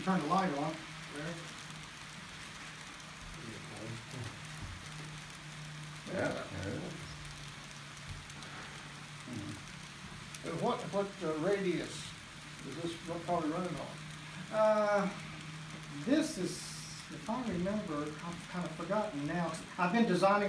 can turn the light on there. Yeah, there it is. What radius is this probably running on? This is, if I remember, I've kind of forgotten now. I've been designing